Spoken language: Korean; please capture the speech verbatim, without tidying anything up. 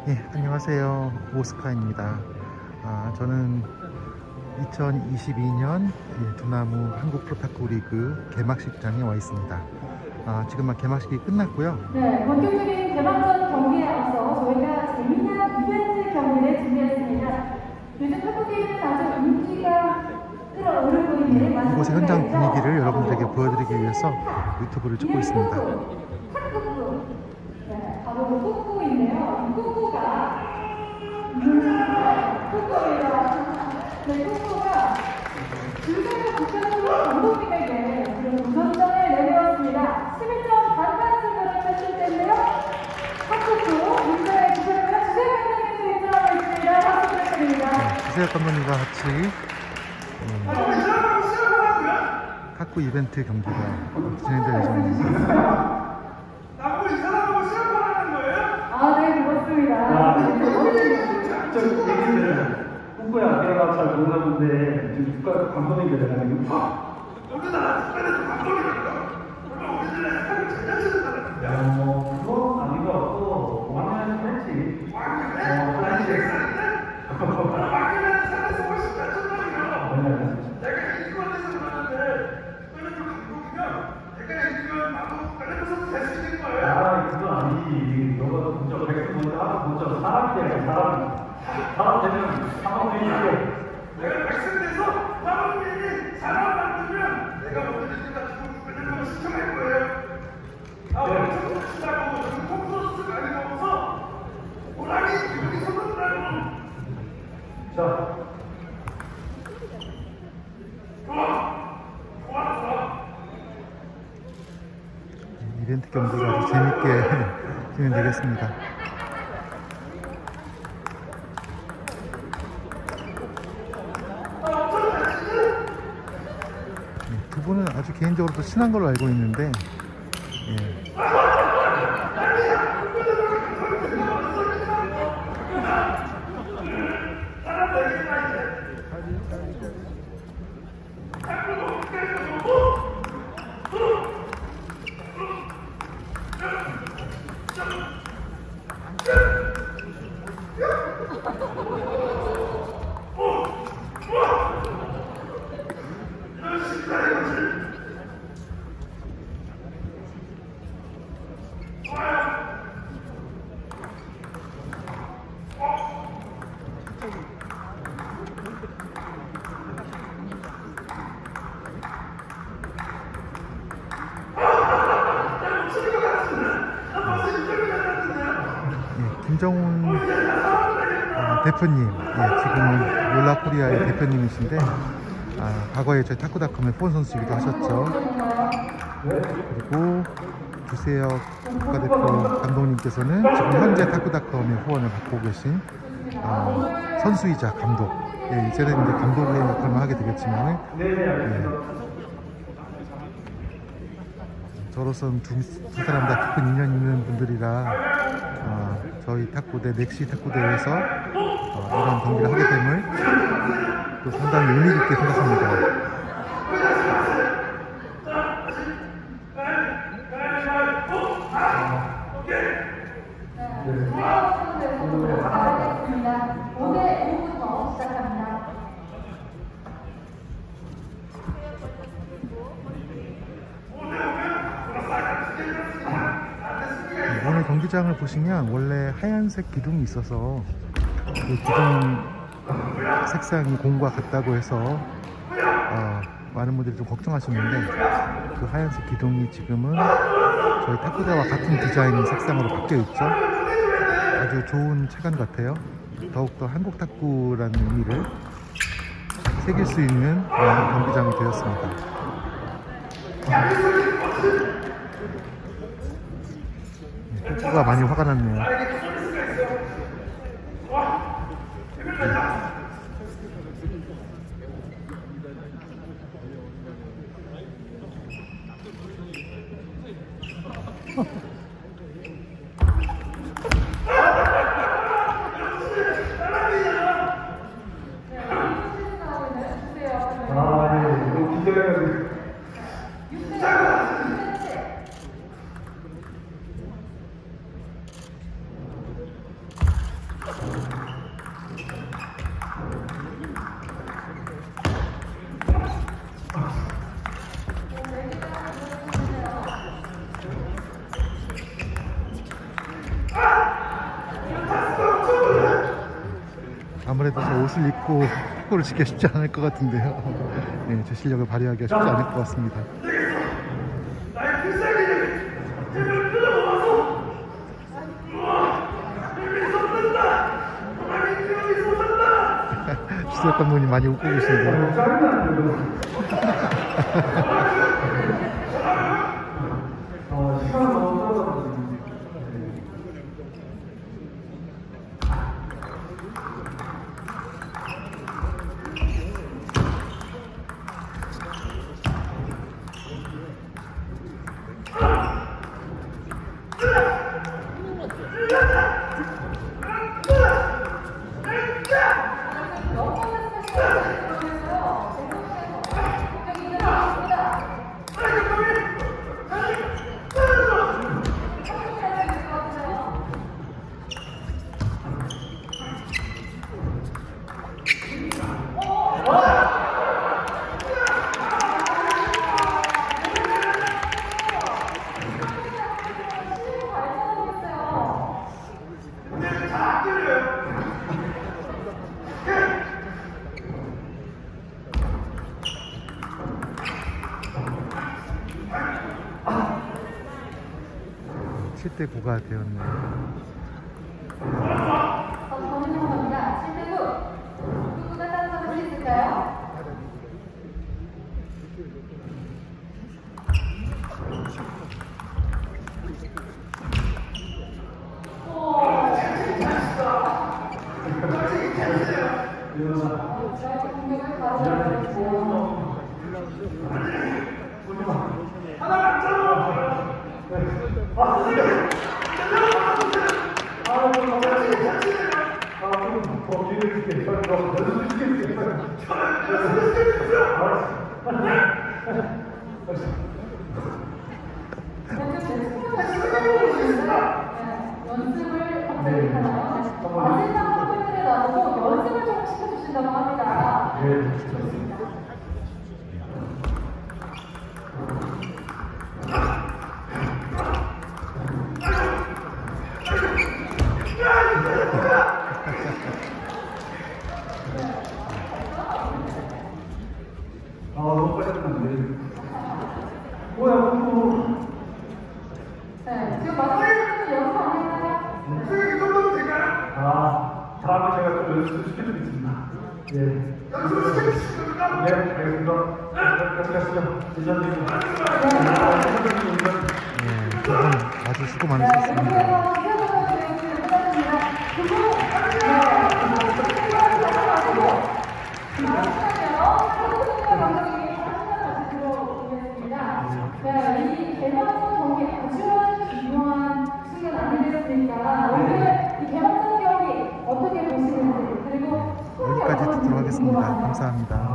예, 안녕하세요. 오스카입니다. 아, 저는 이천이십이 년 예, 두나무 한국 프로탁구 리그 개막식장에 와 있습니다. 아, 지금 막 개막식이 끝났고요. 네, 본격적인 개막전 경기에 앞서 저희가 재미난 이벤트 경기를 준비했습니다. 요즘 탁구 게임은 아주 인기가 끌어오르고 있는 네, 이곳의 현장 분위기를 여러분들에게 보여드리기 위해서 유튜브를 찍고 있습니다. 탁구부, 네, 바로 꾹꾹인데요. 꾹꾹가 꾹꾹이다. 네, 꾹꾹가 줄자를 국가적으로 감독님에게 그런 우선전을 내놓았습니다. 십일 점 반반 승부를 펼칠 텐데요. 탁구부 인터넷 주세요. 주세요 감독님도 인터하고 있습니다. 박수 부탁드립니다. 네, 주세요 감독님과 같이 음, 탁구 이벤트 경기가 진행될 예정입니다. 나보고 이 사람하고 시합하라는 거예요? 아, 네, 그렇습니다. 저 얘기는 꾹꾹야 내가 잘 모르나 본데 지금 국가 감독님이 되는 거 우리나라 국가에서 감독이라고? 물론 우리나라에 사실 전략적인 사람이야. 어, 그건 아닌 것 같고 왕년에서 했지. 왕년에? 왕년에? 왕년에 살아서 훨씬 낫잖아요. 내가 이권에서 그러는데 그거는 좀 감독이면 내가 이기면 나도 국가에서 될 수 있는 거예요. 아, 그건 아니지. 너가 먼저 백수 먼저 하고 먼저 사람이 되는 사람. 사람 되면 사람 되는 내가 백수 돼서 사람 되는 사람 만들면 내가 먼저 이기다 죽고 그냥 시켜낼 거예요. 아, 엄청 치다고 지금 콩소스가 아니고 없어. 오라니 기분이 솟는다고. 자. 좋아. 좋아, 좋아. 이벤트 경기가 아주 재밌게 진행되겠습니다. 네, 두 분은 아주 개인적으로 친한 걸로 알고 있는데 예. 김정훈 어, 대표님, 예, 지금은 롤라코리아의 대표님이신데 아, 과거에 저희 탁구닷컴의 후원 선수이기도 하셨죠. 그리고 주세혁 국가대표 감독님께서는 지금 현재 탁구닷컴의 후원을 받고 계신 어, 선수이자 감독, 예, 이제는 이제 감독의 역할만 하게 되겠지만 예, 저로서는 두, 두 사람 다 깊은 인연이 있는 분들이라 어, 저희 탁구대 넥시 탁구대에서 어, 이런 경기를 하게 됨을 또 상당히 의미 있게 생각합니다. 오늘 오후부터 시작합니다. 오늘 경기장을 보시면 원래 하얀색 기둥이 있어서 그 기둥 색상이 공과 같다고 해서 어, 많은 분들이 좀 걱정하셨는데 그 하얀색 기둥이 지금은 저희 탁구대와 같은 디자인 색상으로 바뀌어 있죠. 아주 좋은 체감 같아요. 더욱더 한국 탁구라는 의미를 새길 수 있는 그런 경기장이 되었습니다. 탁구가 많이 화가 났네요. 아, 네. 너무 긴장해가지고. 아무래도 저 옷을 입고 축구를 지키기 쉽지 않을 것 같은데요. 네, 제 실력을 발휘하기가 쉽지 않을 것 같습니다. 주석 감독님 많이 웃고 계시는데요. 어, 시간은 너무 떨어졌거든요. 칠 대 구가 되었네요. 정민호입니다. 칠 대 구. 누구가 따라잡을 수 있을까요? 저의 공격을 바로 잡아주세요. 연습을 갑자기 하나요? 마지막 포인트를 놔두고 연습을 좀 시켜주신다고 합니다. 네, 좋습니다. 아, 너무 빨리 끝났네. 뭐야, 뭐. 네, 지금 마지막으로 연습 안 했나요? 아, 다음에 제가 좀 연습 시켜드리겠습니다. 예. 연습을 시켜주시겠습니까? 네, 알겠습니다. 같이 가시죠. 대전님. 네, 두 분 아주 수고 네, 많으셨습니다. 이렇게 해서 세워서 레이스를 끝났습니다. 그리고, 네, 잠시만요. 한국인의 감독이 한번 다시 들어보겠습니다. 네, 이 개막전 경기 아주 중요한 순간 아니겠습니까? 오늘 이 개막전 경기 어떻게 보시는지, 그리고 여기까지 듣도록 하겠습니다. 감사합니다.